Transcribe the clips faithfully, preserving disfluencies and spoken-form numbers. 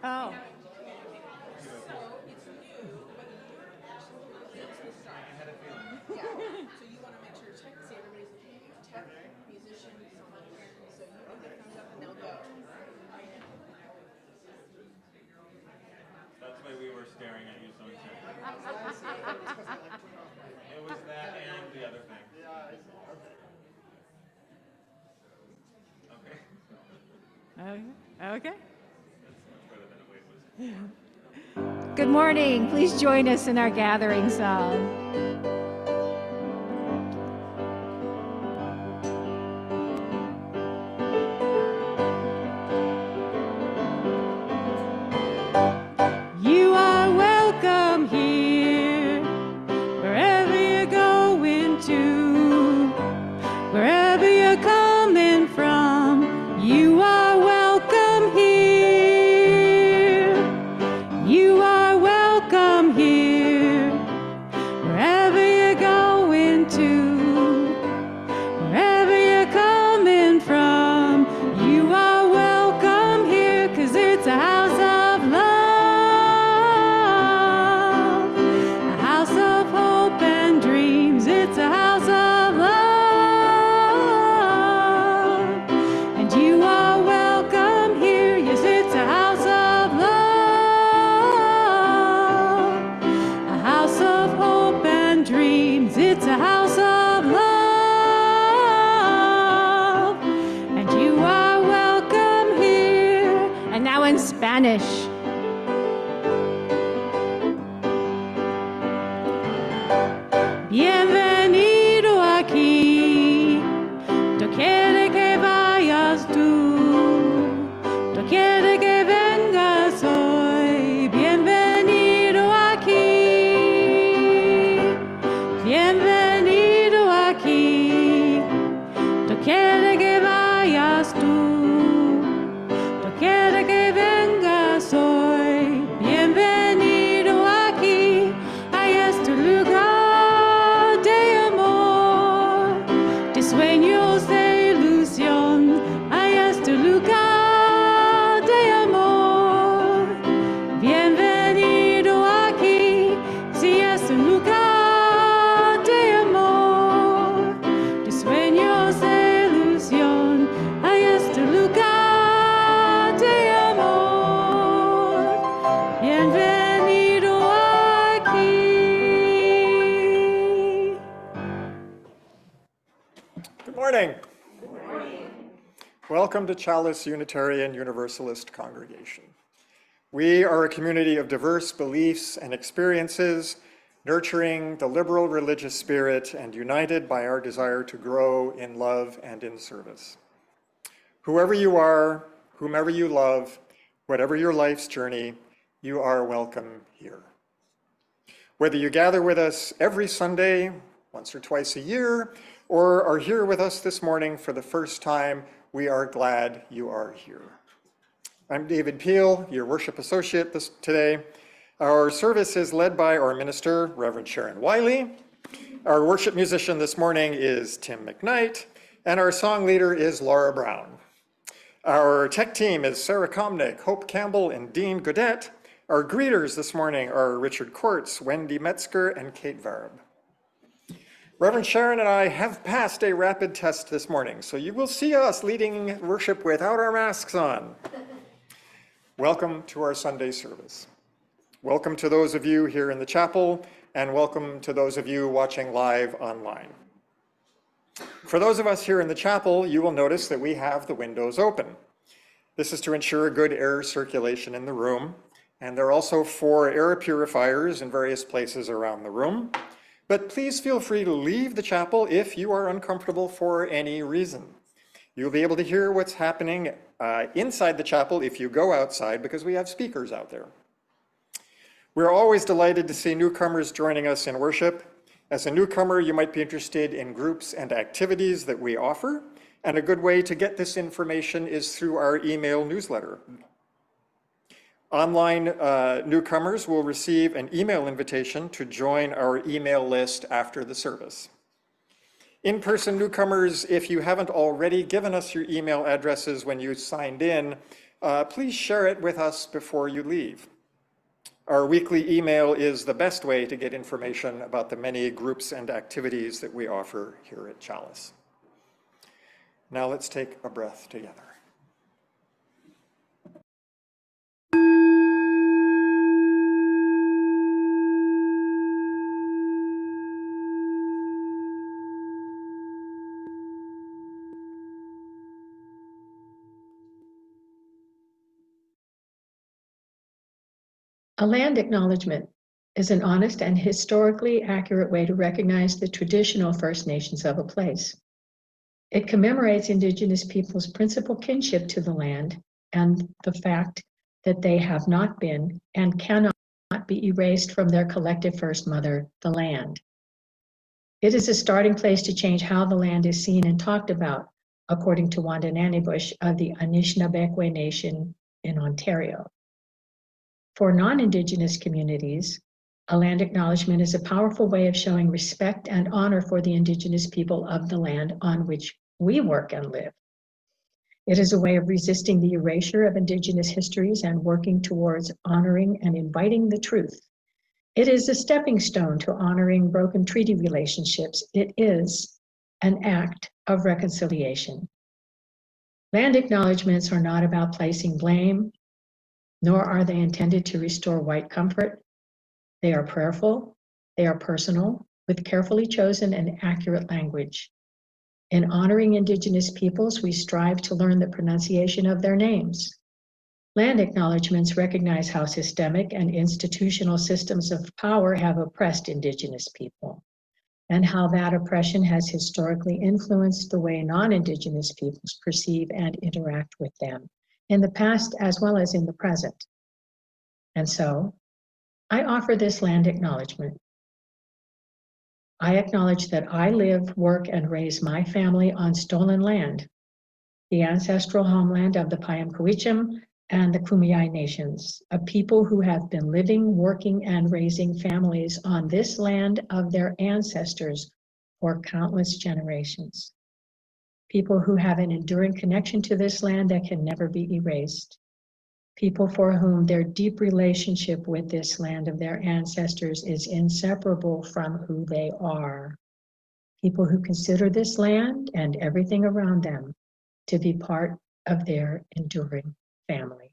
Oh. Yeah, so you want to make sure to check to see everybody's tech, musician, someone here, so you can get thumbs up and they'll go. That's why we were staring at you so intently. It was that and the other thing. Okay. Okay. Okay. That's much better than the way it was. Good morning. Please join us in our gathering song. You are welcome here, wherever you're going to, wherever you're coming from. You are welcome here. You are welcome here, wherever you're going to, wherever you're coming from. You are welcome here, 'cause it's a house of love, a house of hope and dreams. It's a house of love, and you are welcome here. Yes, it's a house of love, a house of hope and dreams. It's a house of love, and you are welcome here. And now in Spanish. Bienvenido aquí, doquiera que vayas tú, doquiera que vengas hoy. Bienvenido aquí, bienvenido aquí, doquiera que vayas tú, doquiera que vengas hoy. Bienvenido aquí a este lugar de amor, de sueños, de ilusión, a este lugar de amor. Bienvenido aquí, si es un lugar de amor, de sueños, de ilusión, a este lugar de amor. Bienvenido aquí. Good morning. Welcome to Chalice Unitarian Universalist Congregation. We are a community of diverse beliefs and experiences, nurturing the liberal religious spirit and united by our desire to grow in love and in service. Whoever you are, whomever you love, whatever your life's journey, you are welcome here. Whether you gather with us every Sunday, once or twice a year, or are here with us this morning for the first time, we are glad you are here. I'm David Peel, your worship associate this, today. Our service is led by our minister, Reverend Sharon Wylie. Our worship musician this morning is Tim McKnight, and our song leader is Laura Brown. Our tech team is Sarah Komnick, Hope Campbell, and Dean Godet. Our greeters this morning are Richard Quartz, Wendy Metzger, and Kate Varab. Reverend Sharon and I have passed a rapid test this morning, so you will see us leading worship without our masks on. Welcome to our Sunday service. Welcome to those of you here in the chapel, and welcome to those of you watching live online. For those of us here in the chapel, you will notice that we have the windows open. This is to ensure good air circulation in the room, and there are also four air purifiers in various places around the room. But please feel free to leave the chapel if you are uncomfortable for any reason. You'll be able to hear what's happening uh, inside the chapel if you go outside, because we have speakers out there. We're always delighted to see newcomers joining us in worship. As a newcomer, you might be interested in groups and activities that we offer, and a good way to get this information is through our email newsletter. Online uh, newcomers will receive an email invitation to join our email list after the service. In-person newcomers, if you haven't already given us your email addresses when you signed in, uh, please share it with us before you leave. Our weekly email is the best way to get information about the many groups and activities that we offer here at Chalice. Now let's take a breath together. A land acknowledgement is an honest and historically accurate way to recognize the traditional First Nations of a place. It commemorates Indigenous peoples' principal kinship to the land and the fact that they have not been and cannot be erased from their collective First Mother, the land. It is a starting place to change how the land is seen and talked about, according to Wanda Nannybush of the Anishinaabe Nation in Ontario. For non-Indigenous communities, a land acknowledgement is a powerful way of showing respect and honor for the Indigenous people of the land on which we work and live. It is a way of resisting the erasure of Indigenous histories and working towards honoring and inviting the truth. It is a stepping stone to honoring broken treaty relationships. It is an act of reconciliation. Land acknowledgements are not about placing blame, nor are they intended to restore white comfort. They are prayerful, they are personal, with carefully chosen and accurate language. In honoring Indigenous peoples, we strive to learn the pronunciation of their names. Land acknowledgements recognize how systemic and institutional systems of power have oppressed Indigenous people, and how that oppression has historically influenced the way non-Indigenous peoples perceive and interact with them, in the past as well as in the present. And so, I offer this land acknowledgement. I acknowledge that I live, work, and raise my family on stolen land, the ancestral homeland of the Piamkawitcham and the Kumeyaay nations, a people who have been living, working, and raising families on this land of their ancestors for countless generations. People who have an enduring connection to this land that can never be erased. People for whom their deep relationship with this land of their ancestors is inseparable from who they are. People who consider this land and everything around them to be part of their enduring family.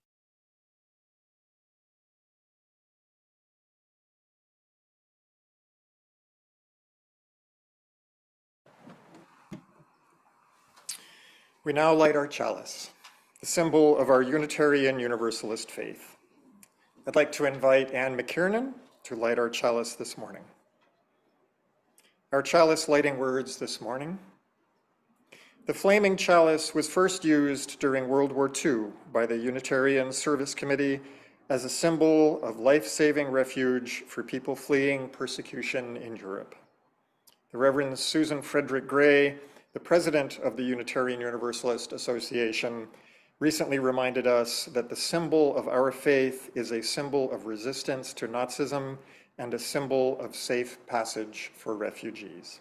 We now light our chalice, the symbol of our Unitarian Universalist faith. I'd like to invite Anne McKiernan to light our chalice this morning. Our chalice lighting words this morning. The flaming chalice was first used during World War Two by the Unitarian Service Committee as a symbol of life-saving refuge for people fleeing persecution in Europe. The Reverend Susan Frederick Gray, the president of the Unitarian Universalist Association, recently reminded us that the symbol of our faith is a symbol of resistance to Nazism and a symbol of safe passage for refugees.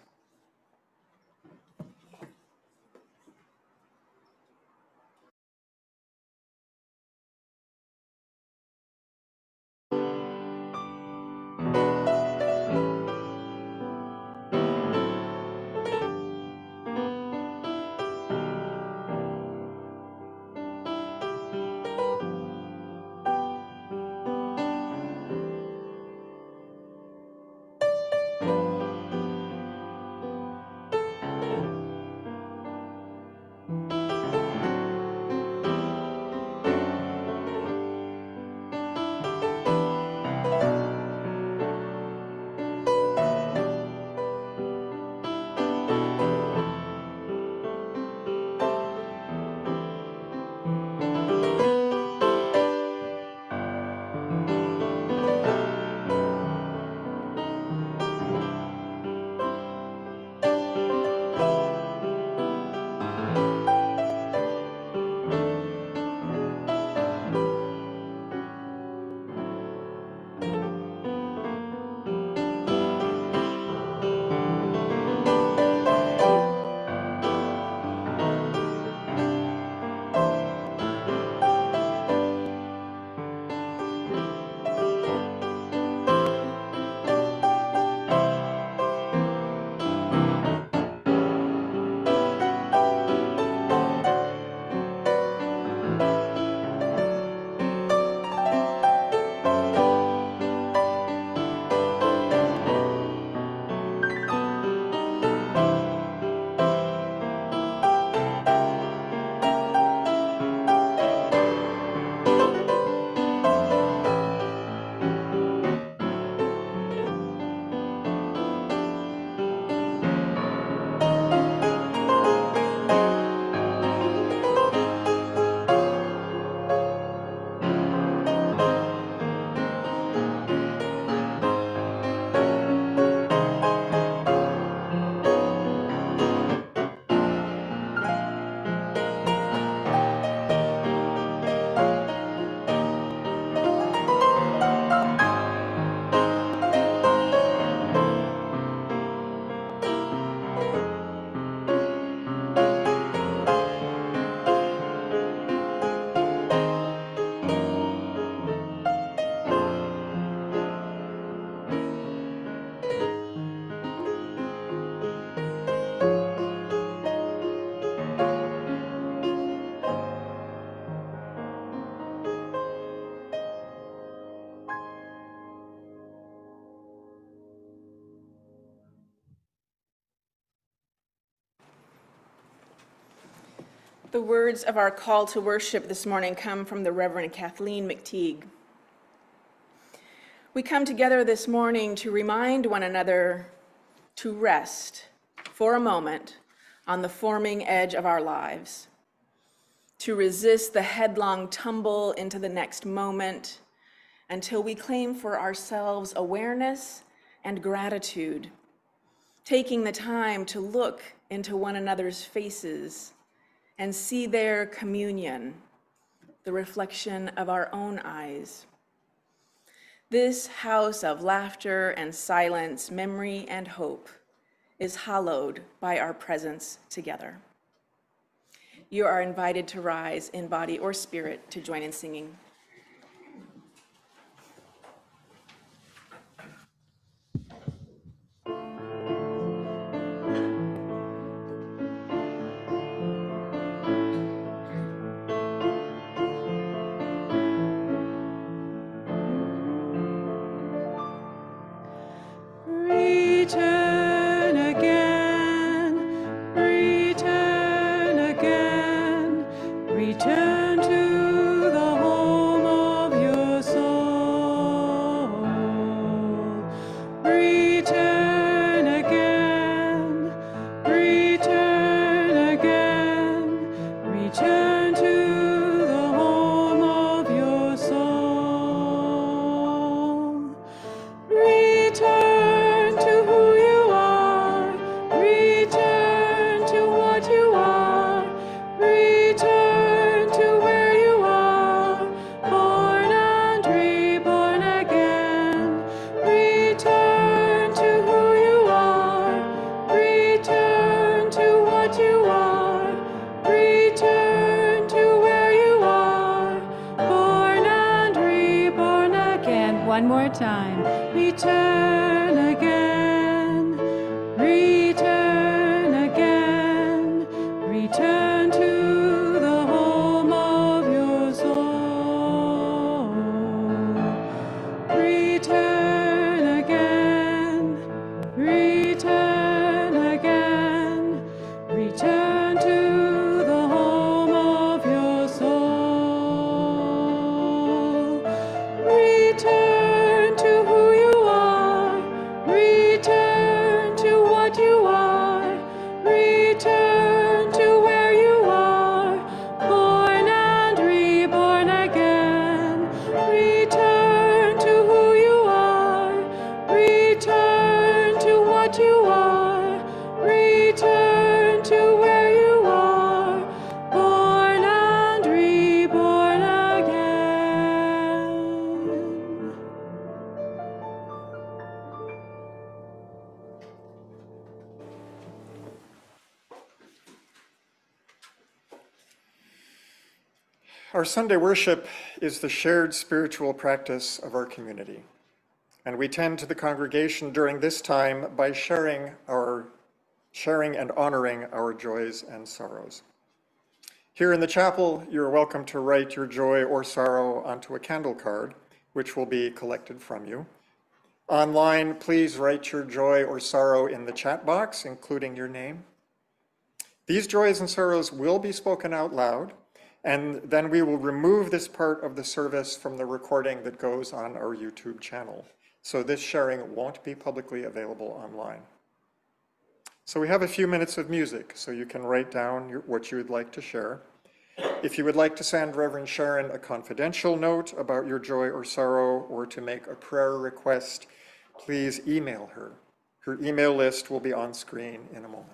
The words of our call to worship this morning come from the Reverend Kathleen McTeague. We come together this morning to remind one another to rest for a moment on the forming edge of our lives, to resist the headlong tumble into the next moment until we claim for ourselves awareness and gratitude, taking the time to look into one another's faces and see their communion, the reflection of our own eyes. This house of laughter and silence, memory and hope is hallowed by our presence together. You are invited to rise in body or spirit to join in singing. Return again, return again, return to the home of your soul. Return again, return again, return to the home of your soul. Return to who you are, return to what you are, return to where you are, born and reborn again. Return to who you are, return to what you are, return to where you are, born and reborn again. One more time. Return again, return again, return to the home of your soul. Return again, return again, return to the home of your soul. Return to who you are, return to what you are, return to where you are, born and reborn again. Return to who you are, return to what you are, return to where you are, born and reborn again. Our Sunday worship is the shared spiritual practice of our community, and we tend to the congregation during this time by sharing our sharing and honoring our joys and sorrows. Here in the chapel, you're welcome to write your joy or sorrow onto a candle card, which will be collected from you. Online, please write your joy or sorrow in the chat box, including your name. These joys and sorrows will be spoken out loud, and then we will remove this part of the service from the recording that goes on our YouTube channel. So this sharing won't be publicly available online. So we have a few minutes of music, so you can write down your, what you would like to share. If you would like to send Reverend Sharon a confidential note about your joy or sorrow, or to make a prayer request, please email her. Her email list will be on screen in a moment.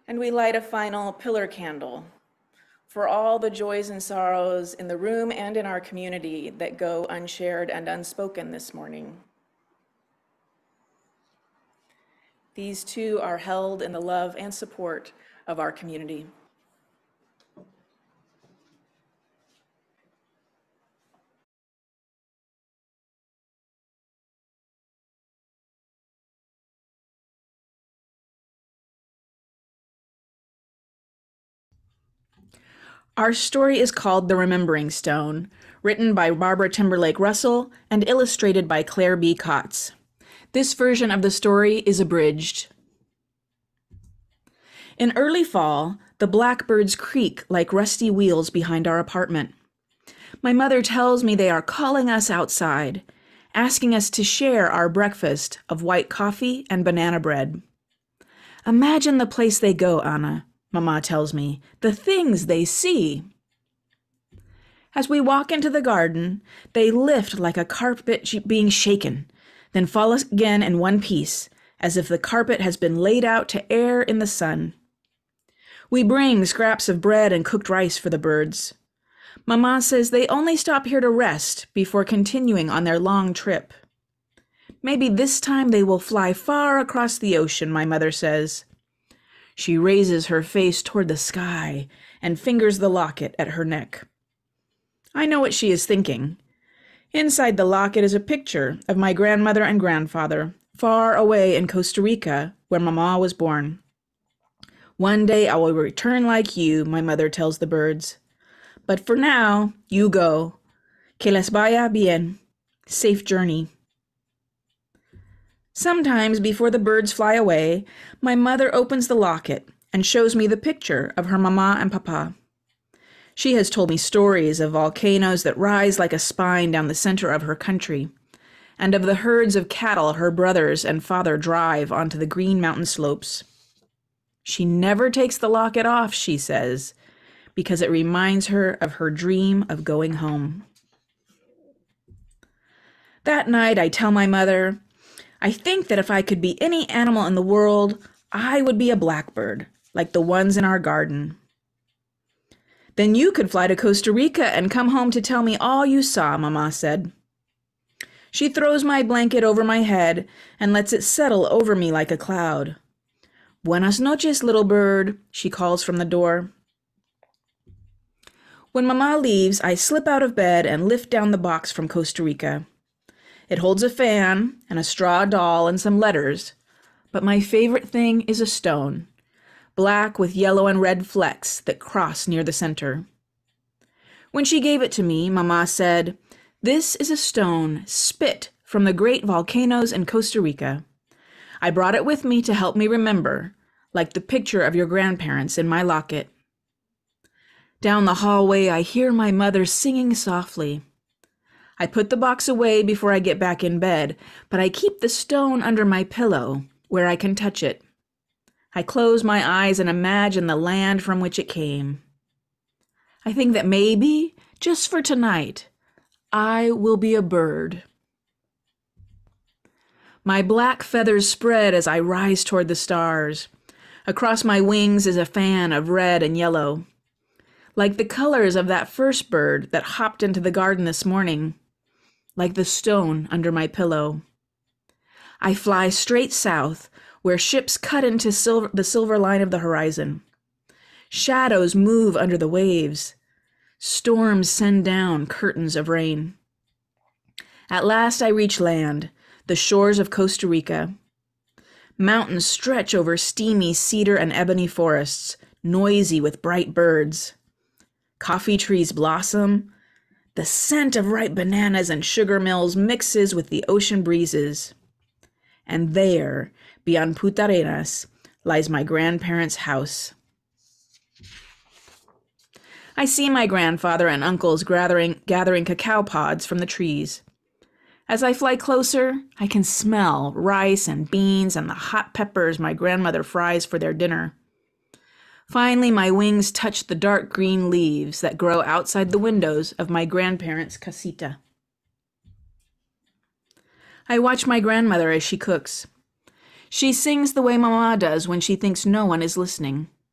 And we light a final pillar candle for all the joys and sorrows in the room and in our community that go unshared and unspoken this morning. These too are held in the love and support of our community. Our story is called The Remembering Stone, written by Barbara Timberlake Russell and illustrated by Claire B. Kotz. This version of the story is abridged. In early fall, the blackbirds creak like rusty wheels behind our apartment. My mother tells me they are calling us outside, asking us to share our breakfast of white coffee and banana bread. Imagine the place they go, Anna, Mama tells me, the things they see. As we walk into the garden, they lift like a carpet being shaken, then fall again in one piece, as if the carpet has been laid out to air in the sun. We bring scraps of bread and cooked rice for the birds. Mama says they only stop here to rest before continuing on their long trip. Maybe this time they will fly far across the ocean, my mother says. She raises her face toward the sky and fingers the locket at her neck. I know what she is thinking. Inside the locket is a picture of my grandmother and grandfather, far away in Costa Rica, where Mama was born. One day I will return like you, my mother tells the birds. But for now, you go. Que les vaya bien. Safe journey. Sometimes before the birds fly away, my mother opens the locket and shows me the picture of her mama and papa. She has told me stories of volcanoes that rise like a spine down the center of her country, and of the herds of cattle her brothers and father drive onto the green mountain slopes. She never takes the locket off, she says, because it reminds her of her dream of going home. That night, I tell my mother, I think that if I could be any animal in the world, I would be a blackbird, like the ones in our garden. Then you could fly to Costa Rica and come home to tell me all you saw, Mama said. She throws my blanket over my head and lets it settle over me like a cloud. Buenas noches, little bird, she calls from the door. When Mama leaves, I slip out of bed and lift down the box from Costa Rica. It holds a fan and a straw doll and some letters, but my favorite thing is a stone, black with yellow and red flecks that cross near the center. When she gave it to me, Mama said, "This is a stone spit from the great volcanoes in Costa Rica. I brought it with me to help me remember, like the picture of your grandparents in my locket." Down the hallway, I hear my mother singing softly. I put the box away before I get back in bed, but I keep the stone under my pillow where I can touch it. I close my eyes and imagine the land from which it came. I think that maybe, just for tonight, I will be a bird. My black feathers spread as I rise toward the stars. Across my wings is a fan of red and yellow, like the colors of that first bird that hopped into the garden this morning, like the stone under my pillow. I fly straight south, where ships cut into silver, the silver line of the horizon. Shadows move under the waves. Storms send down curtains of rain. At last I reach land, the shores of Costa Rica. Mountains stretch over steamy cedar and ebony forests, noisy with bright birds. Coffee trees blossom. The scent of ripe bananas and sugar mills mixes with the ocean breezes. And there, beyond Punta Arenas, lies my grandparents' house. I see my grandfather and uncles gathering, gathering cacao pods from the trees. As I fly closer, I can smell rice and beans and the hot peppers my grandmother fries for their dinner. Finally, my wings touch the dark green leaves that grow outside the windows of my grandparents' casita. I watch my grandmother as she cooks. She sings the way Mama does when she thinks no one is listening.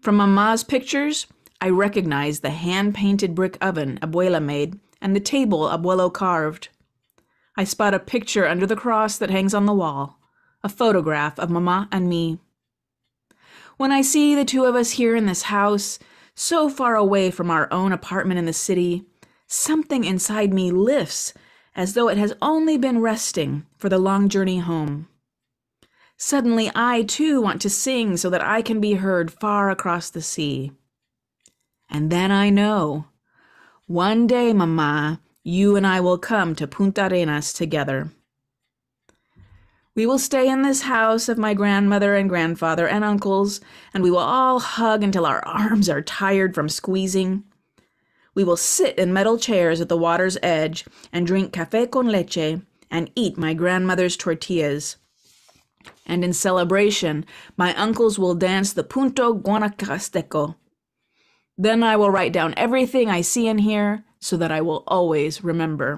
From Mama's pictures, I recognize the hand-painted brick oven Abuela made and the table Abuelo carved. I spot a picture under the cross that hangs on the wall, a photograph of Mama and me. When I see the two of us here in this house, so far away from our own apartment in the city, something inside me lifts as though it has only been resting for the long journey home. Suddenly, I too want to sing so that I can be heard far across the sea. And then I know, one day, Mama, you and I will come to Punta Arenas together. We will stay in this house of my grandmother and grandfather and uncles, and we will all hug until our arms are tired from squeezing. We will sit in metal chairs at the water's edge and drink café con leche and eat my grandmother's tortillas. And in celebration, my uncles will dance the Punto Guanacasteco. Then I will write down everything I see and hear so that I will always remember.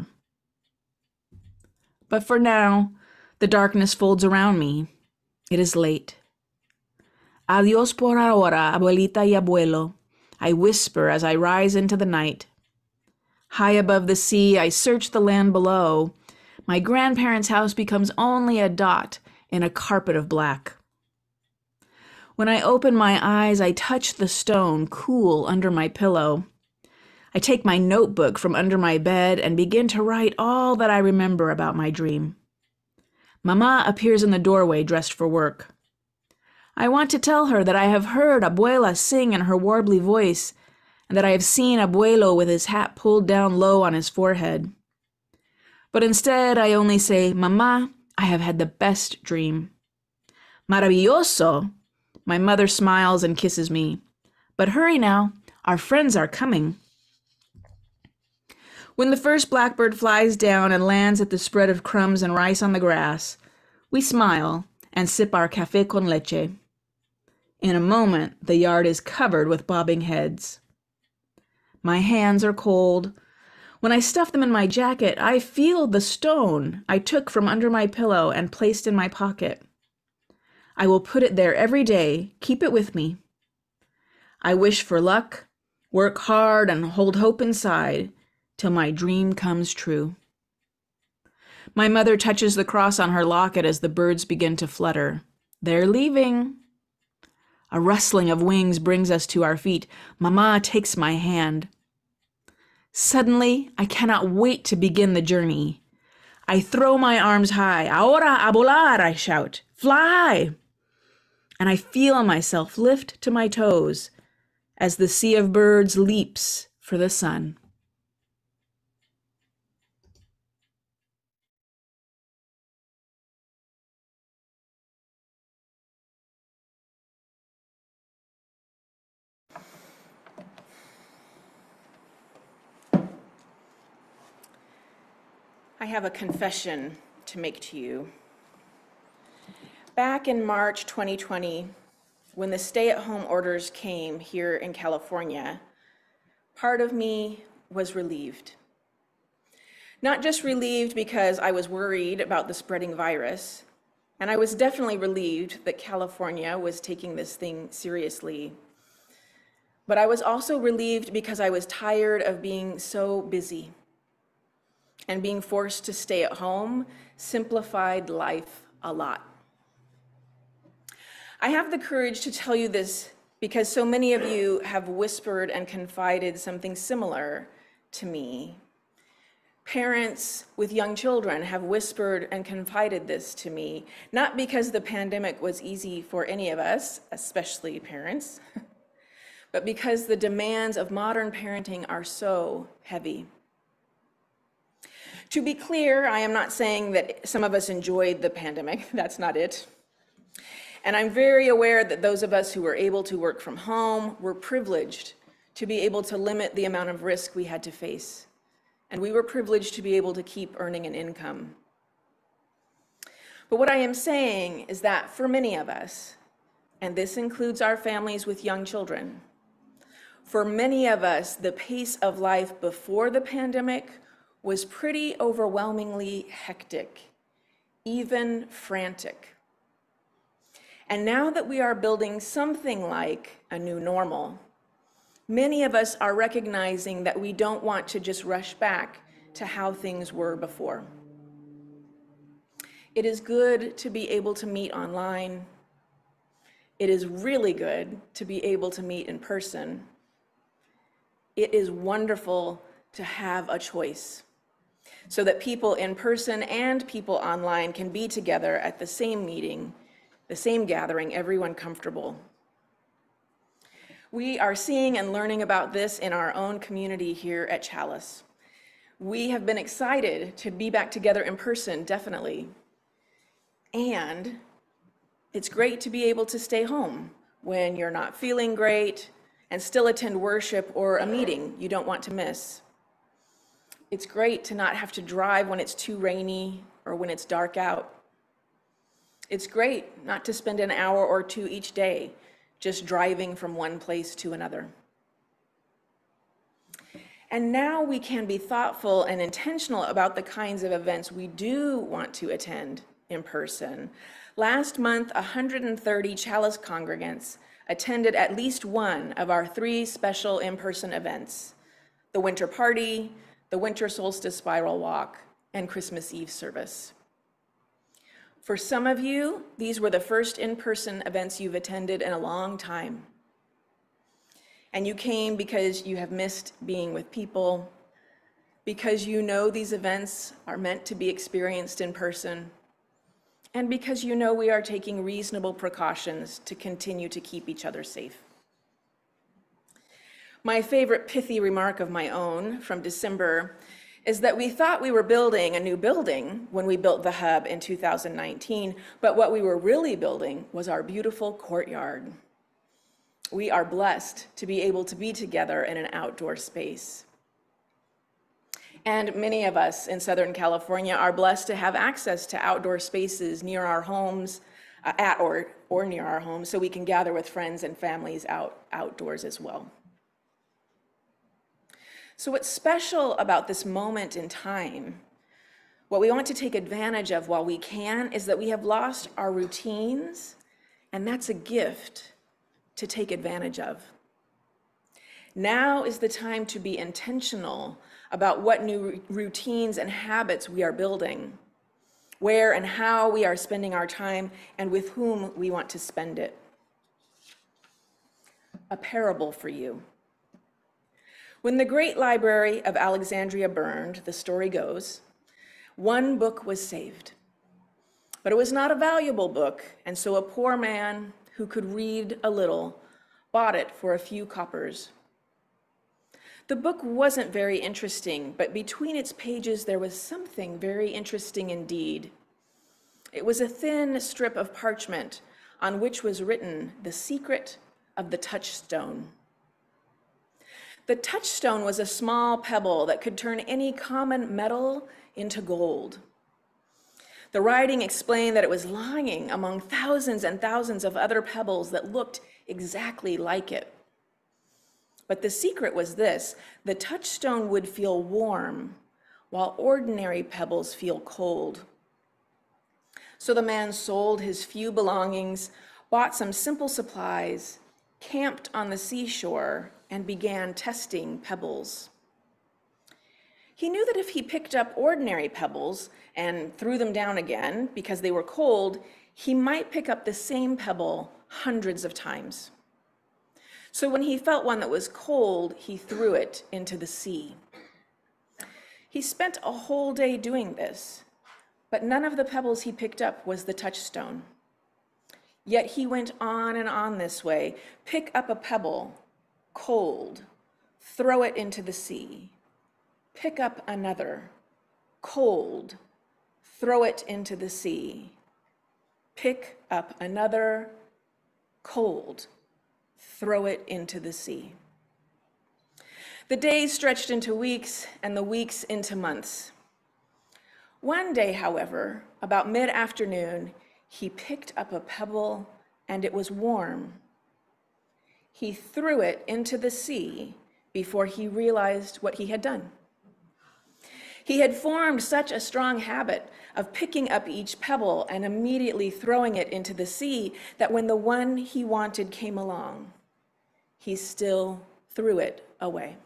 But for now, the darkness folds around me. It is late. Adios por ahora, abuelita y abuelo, I whisper as I rise into the night. High above the sea, I search the land below. My grandparents' house becomes only a dot in a carpet of black. When I open my eyes, I touch the stone cool under my pillow. I take my notebook from under my bed and begin to write all that I remember about my dream. Mama appears in the doorway dressed for work. I want to tell her that I have heard Abuela sing in her warbly voice and that I have seen Abuelo with his hat pulled down low on his forehead. But instead, I only say, Mama, I have had the best dream. Maravilloso! My mother smiles and kisses me. But hurry now, our friends are coming. When the first blackbird flies down and lands at the spread of crumbs and rice on the grass, we smile and sip our café con leche. In a moment, the yard is covered with bobbing heads. My hands are cold. When I stuff them in my jacket, I feel the stone I took from under my pillow and placed in my pocket. I will put it there every day, keep it with me. I wish for luck, work hard, and hold hope inside till my dream comes true. My mother touches the cross on her locket as the birds begin to flutter. They're leaving. A rustling of wings brings us to our feet. Mama takes my hand. Suddenly, I cannot wait to begin the journey. I throw my arms high. Ahora a volar, I shout. Fly! And I feel myself lift to my toes as the sea of birds leaps for the sun. I have a confession to make to you. Back in March twenty twenty, when the stay-at-home orders came here in California, part of me was relieved. Not just relieved because I was worried about the spreading virus, and I was definitely relieved that California was taking this thing seriously, but I was also relieved because I was tired of being so busy, and being forced to stay at home simplified life a lot. I have the courage to tell you this because so many of you have whispered and confided something similar to me. Parents with young children have whispered and confided this to me, not because the pandemic was easy for any of us, especially parents, but because the demands of modern parenting are so heavy. To be clear, I am not saying that some of us enjoyed the pandemic. That's not it. And I'm very aware that those of us who were able to work from home were privileged to be able to limit the amount of risk we had to face. And we were privileged to be able to keep earning an income. But what I am saying is that for many of us, and this includes our families with young children, for many of us, the pace of life before the pandemic was pretty overwhelmingly hectic, even frantic. And now that we are building something like a new normal, many of us are recognizing that we don't want to just rush back to how things were before. It is good to be able to meet online. It is really good to be able to meet in person. It is wonderful to have a choice so that people in person and people online can be together at the same meeting, the same gathering, everyone comfortable. We are seeing and learning about this in our own community here at Chalice. We have been excited to be back together in person, definitely. And it's great to be able to stay home when you're not feeling great and still attend worship or a meeting you don't want to miss. It's great to not have to drive when it's too rainy or when it's dark out. It's great not to spend an hour or two each day just driving from one place to another. And now we can be thoughtful and intentional about the kinds of events we do want to attend in person. Last month, one hundred thirty Chalice congregants attended at least one of our three special in-person events: the winter party, the winter solstice spiral walk, and Christmas Eve service. For some of you, these were the first in-person events you've attended in a long time. And you came because you have missed being with people, because you know these events are meant to be experienced in person, and because you know we are taking reasonable precautions to continue to keep each other safe. My favorite pithy remark of my own from December is that we thought we were building a new building when we built the hub in two thousand nineteen, but what we were really building was our beautiful courtyard. We are blessed to be able to be together in an outdoor space. And many of us in Southern California are blessed to have access to outdoor spaces near our homes, uh, at or, or near our homes, so we can gather with friends and families out, outdoors as well. So what's special about this moment in time, what we want to take advantage of while we can, is that we have lost our routines, and that's a gift to take advantage of. Now is the time to be intentional about what new routines and habits we are building, where and how we are spending our time, and with whom we want to spend it. A parable for you. When the great library of Alexandria burned, the story goes, one book was saved. But it was not a valuable book, and so a poor man who could read a little bought it for a few coppers. The book wasn't very interesting, but between its pages there was something very interesting indeed. It was a thin strip of parchment on which was written the secret of the touchstone. The touchstone was a small pebble that could turn any common metal into gold. The writing explained that it was lying among thousands and thousands of other pebbles that looked exactly like it. But the secret was this: the touchstone would feel warm, while ordinary pebbles feel cold. So the man sold his few belongings, bought some simple supplies, camped on the seashore, and began testing pebbles. He knew that if he picked up ordinary pebbles and threw them down again because they were cold, he might pick up the same pebble hundreds of times. So when he felt one that was cold, he threw it into the sea. He spent a whole day doing this, but none of the pebbles he picked up was the touchstone. Yet he went on and on this way. Pick up a pebble, cold, throw it into the sea. Pick up another, cold, throw it into the sea. Pick up another, cold, throw it into the sea. The days stretched into weeks and the weeks into months. One day, however, about mid-afternoon, he picked up a pebble and it was warm. He threw it into the sea before he realized what he had done. He had formed such a strong habit of picking up each pebble and immediately throwing it into the sea that when the one he wanted came along, he still threw it away.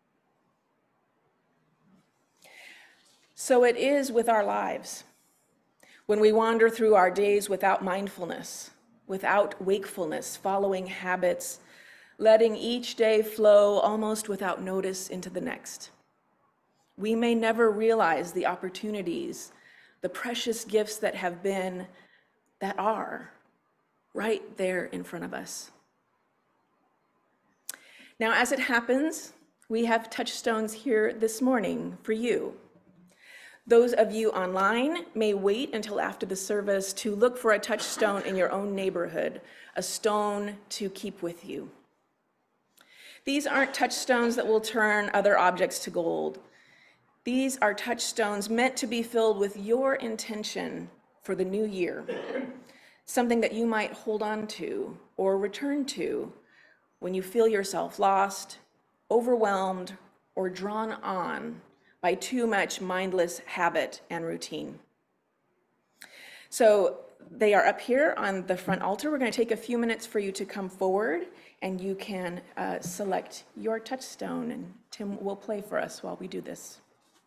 So it is with our lives. When we wander through our days without mindfulness, without wakefulness, following habits, letting each day flow almost without notice into the next, we may never realize the opportunities, the precious gifts that have been, that are, right there in front of us. Now, as it happens, we have touchstones here this morning for you. Those of you online may wait until after the service to look for a touchstone in your own neighborhood, a stone to keep with you. These aren't touchstones that will turn other objects to gold. These are touchstones meant to be filled with your intention for the new year, something that you might hold on to or return to when you feel yourself lost, overwhelmed, or drawn on by too much mindless habit and routine. So they are up here on the front altar. We're going to take a few minutes for you to come forward, and you can uh, select your touchstone, and Tim will play for us while we do this.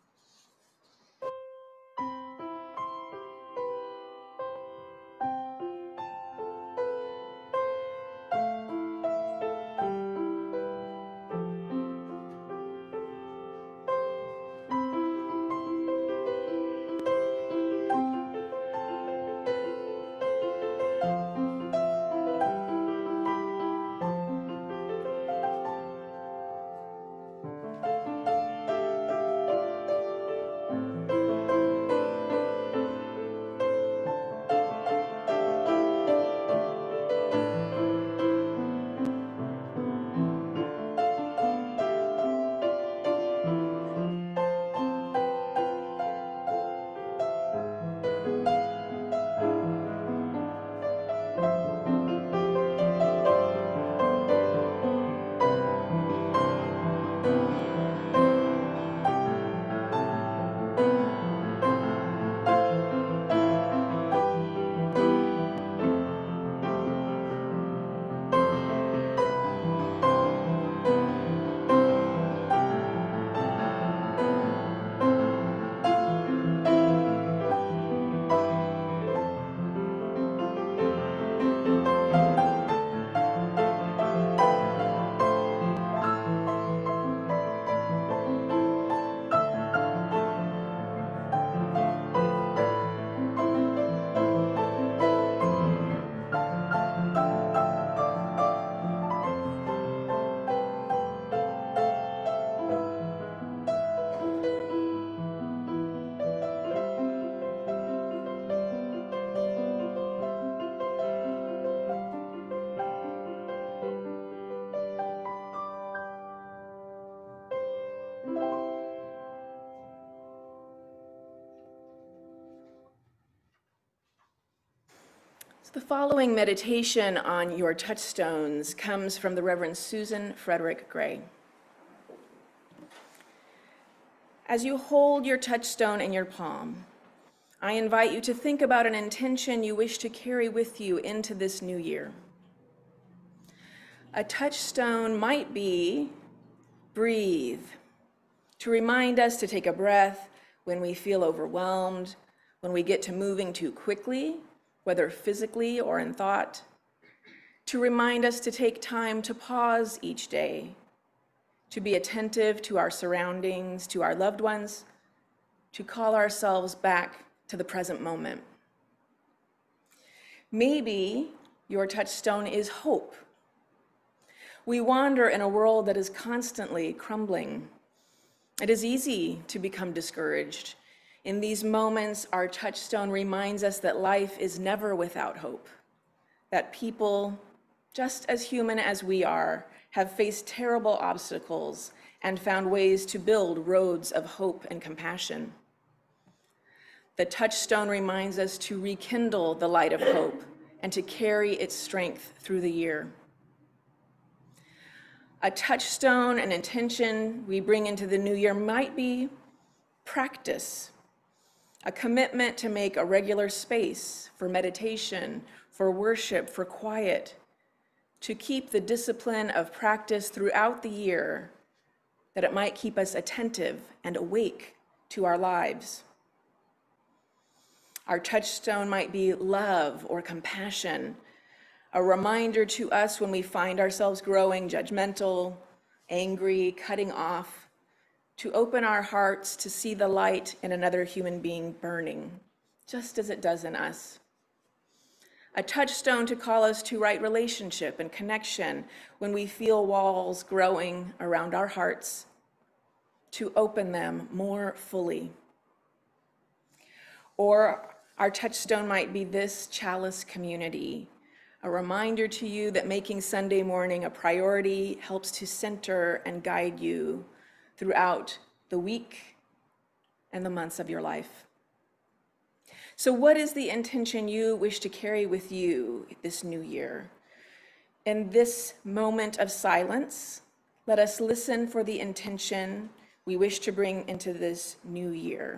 The following meditation on your touchstones comes from the Reverend Susan Frederick Gray. As you hold your touchstone in your palm, I invite you to think about an intention you wish to carry with you into this new year. A touchstone might be breathe, to remind us to take a breath when we feel overwhelmed, when we get to moving too quickly, whether physically or in thought, to remind us to take time to pause each day, to be attentive to our surroundings, to our loved ones, to call ourselves back to the present moment. Maybe your touchstone is hope. We wander in a world that is constantly crumbling. It is easy to become discouraged. In these moments, our touchstone reminds us that life is never without hope, that people, just as human as we are, have faced terrible obstacles and found ways to build roads of hope and compassion. The touchstone reminds us to rekindle the light of hope and to carry its strength through the year. A touchstone, an intention we bring into the new year might be practice, a commitment to make a regular space for meditation, for worship, for quiet, to keep the discipline of practice throughout the year, that it might keep us attentive and awake to our lives. Our touchstone might be love or compassion, a reminder to us when we find ourselves growing judgmental, angry, cutting off, to open our hearts to see the light in another human being burning, just as it does in us. A touchstone to call us to right relationship and connection when we feel walls growing around our hearts, to open them more fully. Or our touchstone might be this chalice community, a reminder to you that making Sunday morning a priority helps to center and guide you throughout the week and the months of your life. So what is the intention you wish to carry with you this new year? In this moment of silence, let us listen for the intention we wish to bring into this new year.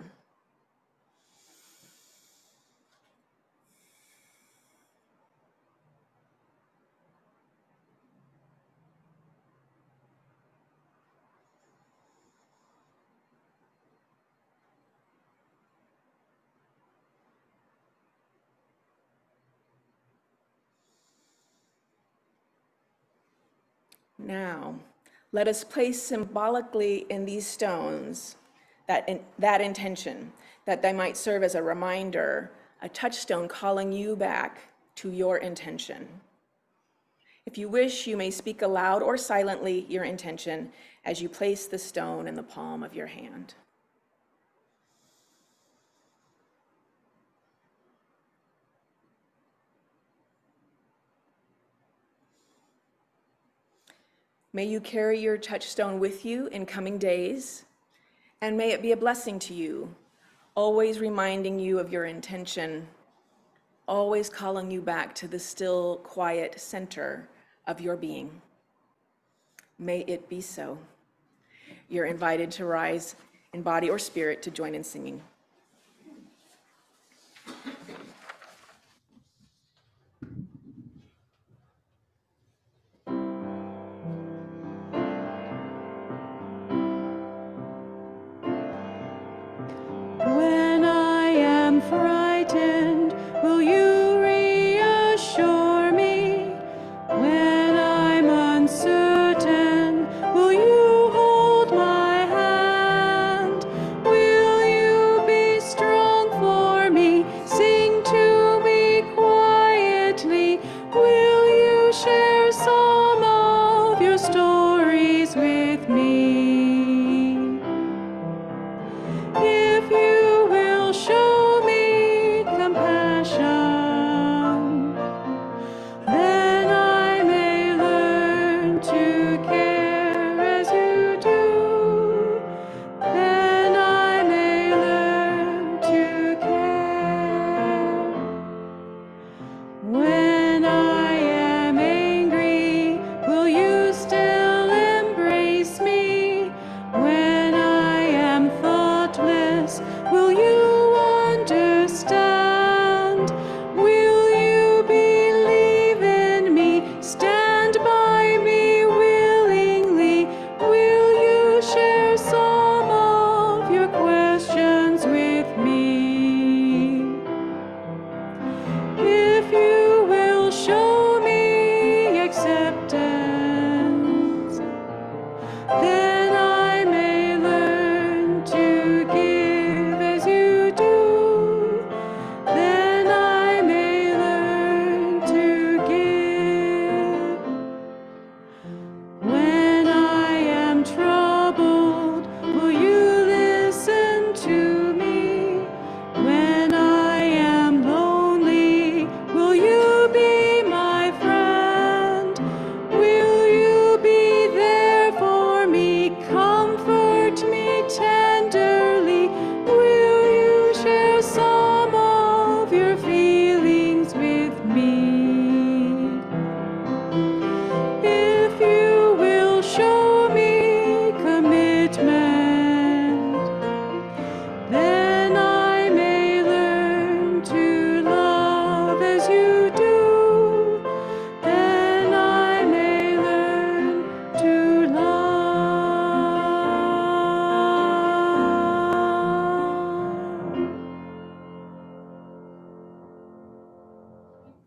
Now, let us place symbolically in these stones that, in, that intention, that they might serve as a reminder, a touchstone calling you back to your intention. If you wish, you may speak aloud or silently your intention as you place the stone in the palm of your hand. May you carry your touchstone with you in coming days, and may it be a blessing to you, always reminding you of your intention, always calling you back to the still, quiet center of your being. May it be so. You're invited to rise in body or spirit to join in singing. When I am frightened, will you reassure me? When I'm uncertain, will you hold my hand? Will you be strong for me? Sing to me quietly. Will you share some of your stories with me? If you will show me compassion,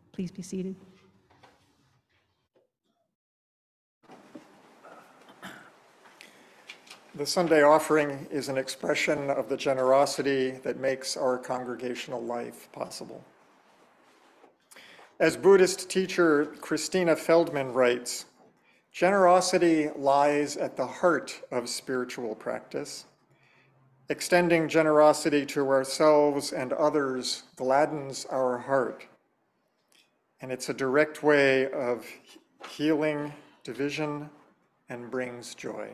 Please be seated. The Sunday offering is an expression of the generosity that makes our congregational life possible. As Buddhist teacher Christina Feldman writes, generosity lies at the heart of spiritual practice. Extending generosity to ourselves and others gladdens our heart, and it's a direct way of healing division and brings joy.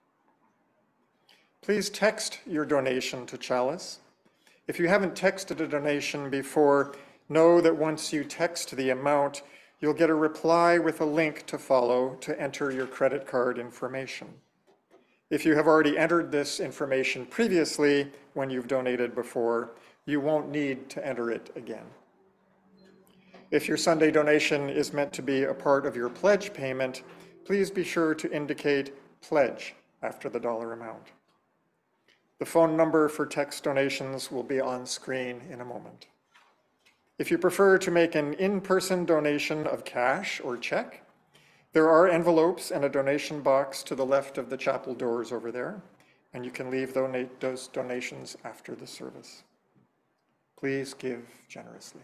Please text your donation to Chalice. If you haven't texted a donation before, know that once you text the amount, you'll get a reply with a link to follow to enter your credit card information. If you have already entered this information previously when you've donated before, you won't need to enter it again. If your Sunday donation is meant to be a part of your pledge payment, please be sure to indicate pledge after the dollar amount. The phone number for text donations will be on screen in a moment. If you prefer to make an in-person donation of cash or check, there are envelopes and a donation box to the left of the chapel doors over there, and you can leave those donations after the service. Please give generously.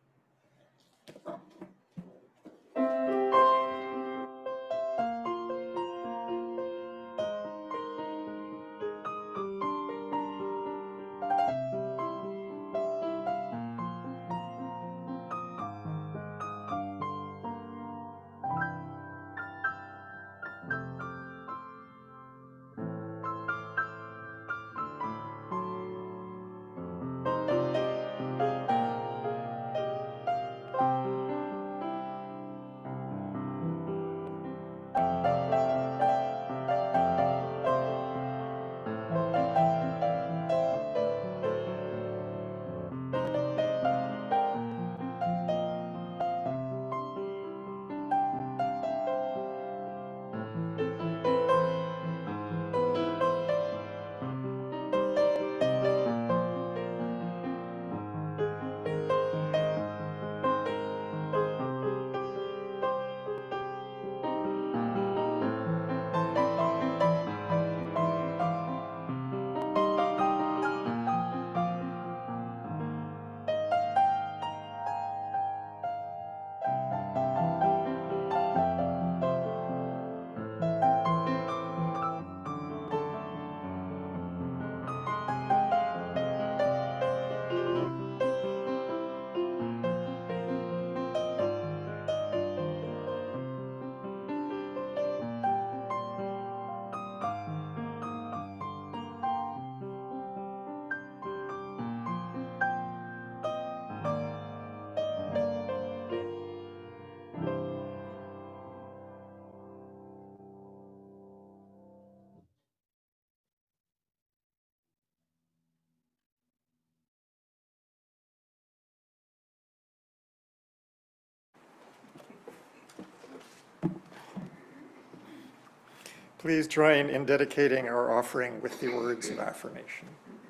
Please join in dedicating our offering with the words of affirmation.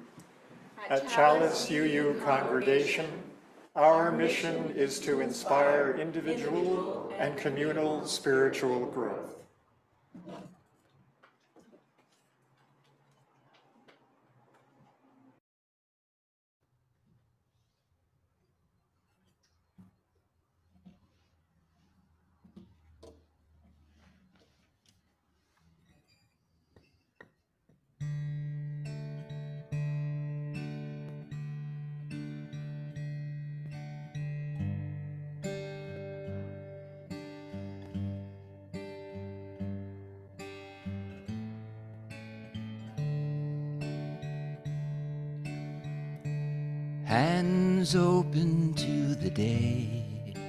At Chalice U U Congregation, our mission is to inspire individual and communal spiritual growth. Hands open to the day.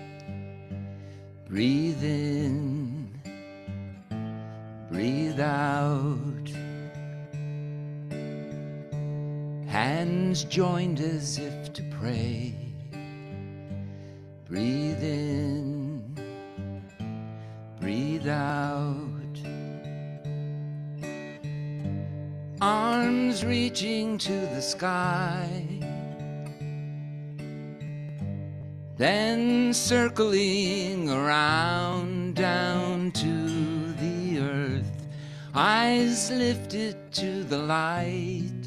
Breathe in, breathe out. Hands joined as if to pray. Breathe in, breathe out. Arms reaching to the sky. then circling around down to the earth, eyes lifted to the light,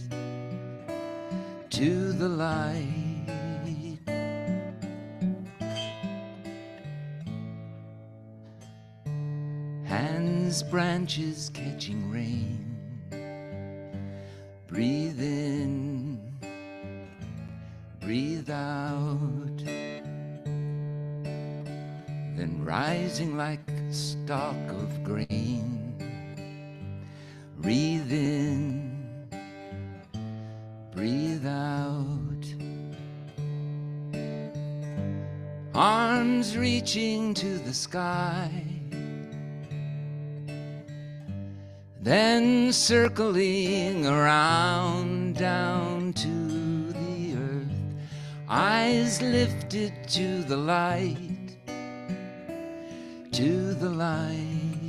to the light. Hands, branches catching rain, breathe in, breathe out, then rising like a stalk of grain, breathe in, breathe out, arms reaching to the sky, then circling around down to the earth, eyes lifted to the light, to the light.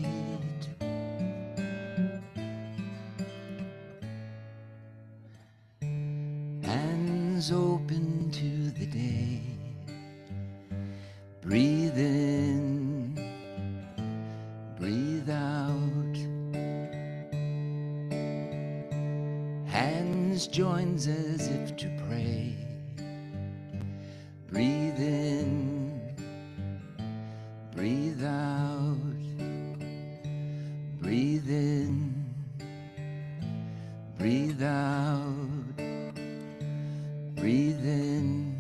Hands open to the day, breathe in, breathe out. Hands joins as if to pray, breathe in, breathe out, breathe in, breathe out, breathe in,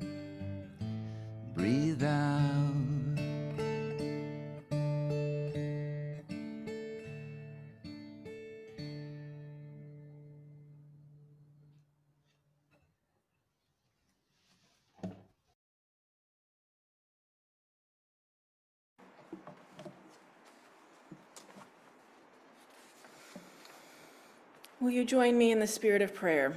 breathe out. Will you join me in the spirit of prayer?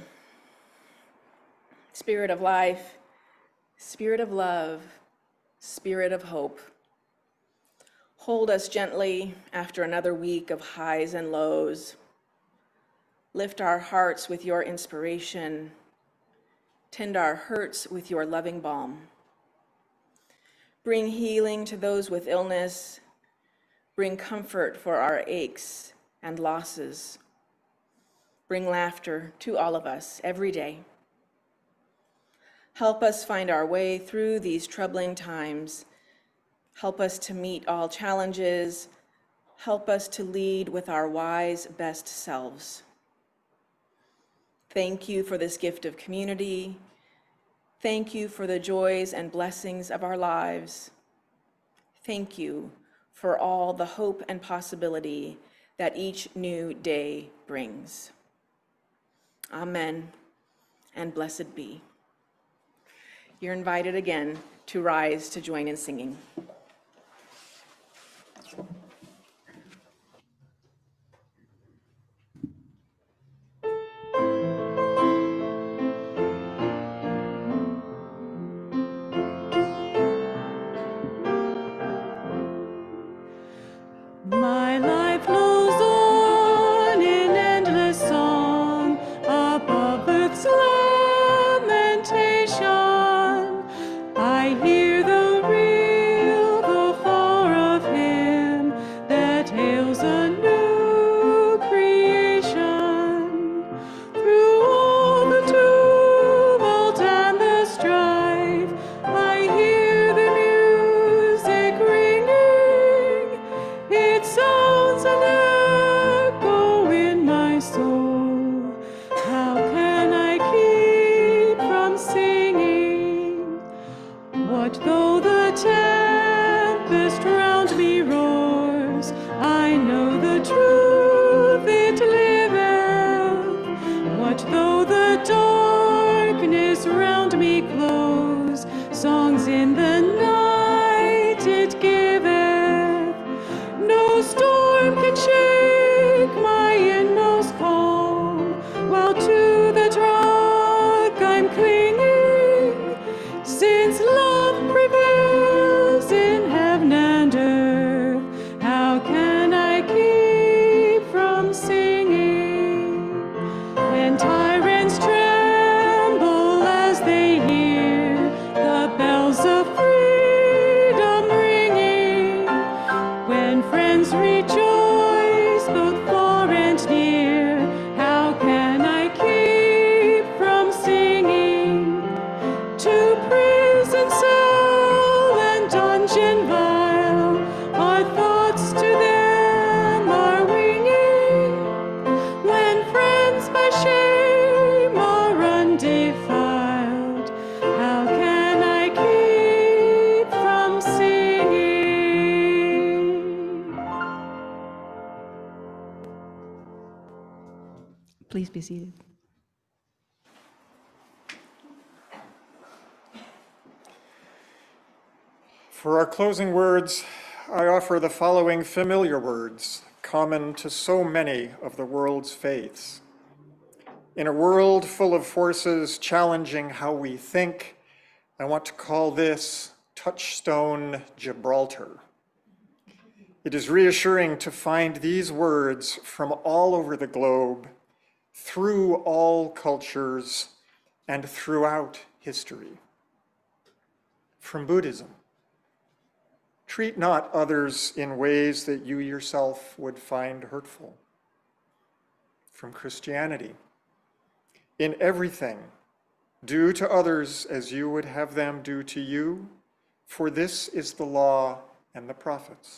Spirit of life, spirit of love, spirit of hope. Hold us gently after another week of highs and lows. Lift our hearts with your inspiration. Tend our hurts with your loving balm. Bring healing to those with illness. Bring comfort for our aches and losses. Bring laughter to all of us every day. Help us find our way through these troubling times. Help us to meet all challenges. Help us to lead with our wise, best selves. Thank you for this gift of community. Thank you for the joys and blessings of our lives. Thank you for all the hope and possibility that each new day brings. Amen, and blessed be. You're invited again to rise to join in singing. My life flows on in endless song above earth's lamentation. I hear the real, the far of him that hails a new creation. Through all the tumult and the strife, I hear the music ringing. It sounds an echo in my soul. How can I keep from singing? What though the tempest round me roars? I know the truth, it liveth. What though the darkness round me close? Songs in the night it giveth. No storm can shake my inmost calm, while to that rock I'm clinging. Since love prevails in heaven and earth, how can I keep from singing? When tyrants tremble as they hear the bells of Please be seated. For our closing words, I offer the following familiar words, common to so many of the world's faiths. In a world full of forces challenging how we think, I want to call this Touchstone Gibraltar. It is reassuring to find these words from all over the globe, through all cultures, and throughout history. From Buddhism, treat not others in ways that you yourself would find hurtful. From Christianity, in everything, do to others as you would have them do to you, for this is the law and the prophets.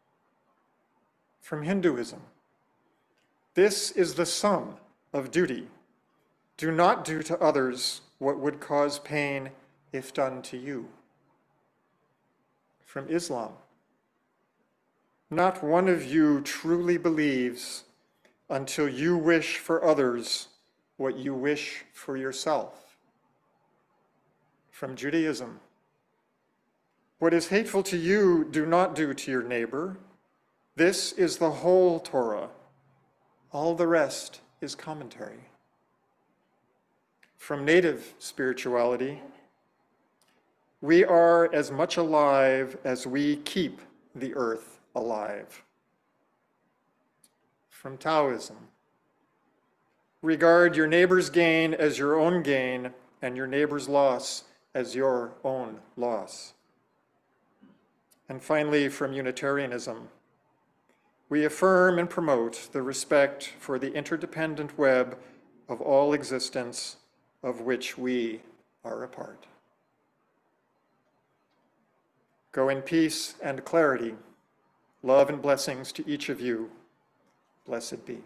From Hinduism, this is the sum of duty. Do not do to others what would cause pain if done to you. From Islam, not one of you truly believes until you wish for others what you wish for yourself. From Judaism, what is hateful to you, do not do to your neighbor. This is the whole Torah. All the rest is commentary. From native spirituality, we are as much alive as we keep the earth alive. From Taoism, regard your neighbor's gain as your own gain and your neighbor's loss as your own loss. And finally, from Unitarianism, we affirm and promote the respect for the interdependent web of all existence of which we are a part. Go in peace and clarity. Love and blessings to each of you. Blessed be.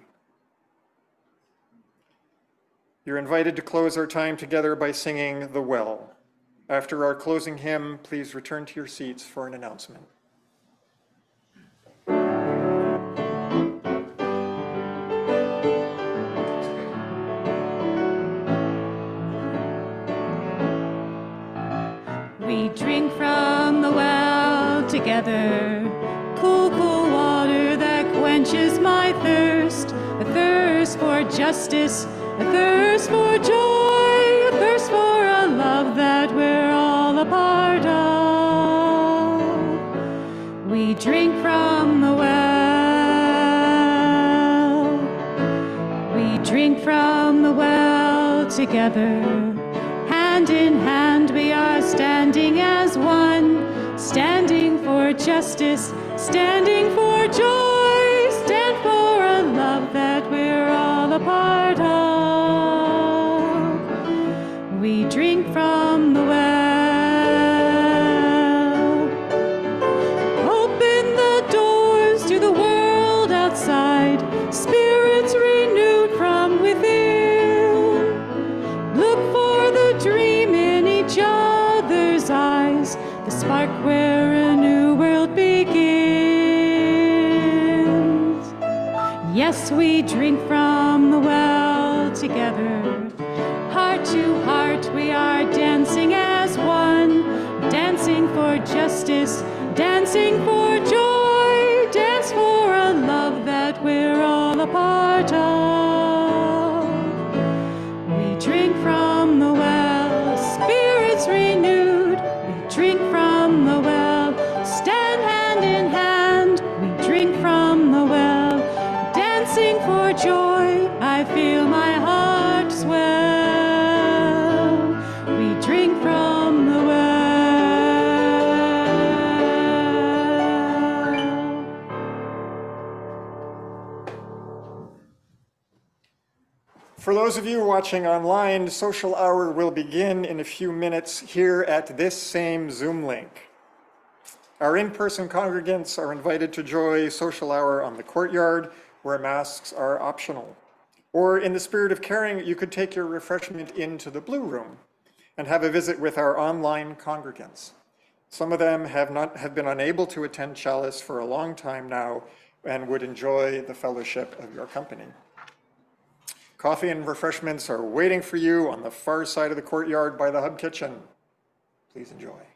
You're invited to close our time together by singing The Well. After our closing hymn, please return to your seats for an announcement. We drink from the well together, cool, cool water that quenches my thirst, a thirst for justice, a thirst for joy, a thirst for a love that we're all a part of. We drink from the well. We drink from the well together. Hand in hand we are standing as one, standing for justice, standing for joy, stand for a love that we're all a part of. We drink from the well. Open the doors to the world outside, spirits renewed from within. Look for the dream in each other's eyes, the spark where a new world begins. Yes, we drink from the well together. Heart to heart we are dancing as one, dancing for justice, dancing for joy, dance for a love that we're all a part of. We drink from the well, spirits renewed, we drink from the well, stand hand in hand, we drink from the well, dancing for joy, I feel my heart swell. We drink from the well. For those of you watching online, Social Hour will begin in a few minutes here at this same Zoom link. Our in-person congregants are invited to join Social Hour on the courtyard, where masks are optional. Or in the spirit of caring, you could take your refreshment into the Blue Room and have a visit with our online congregants. Some of them have not have been unable to attend Chalice for a long time now and would enjoy the fellowship of your company. Coffee and refreshments are waiting for you on the far side of the courtyard by the hub kitchen. Please enjoy.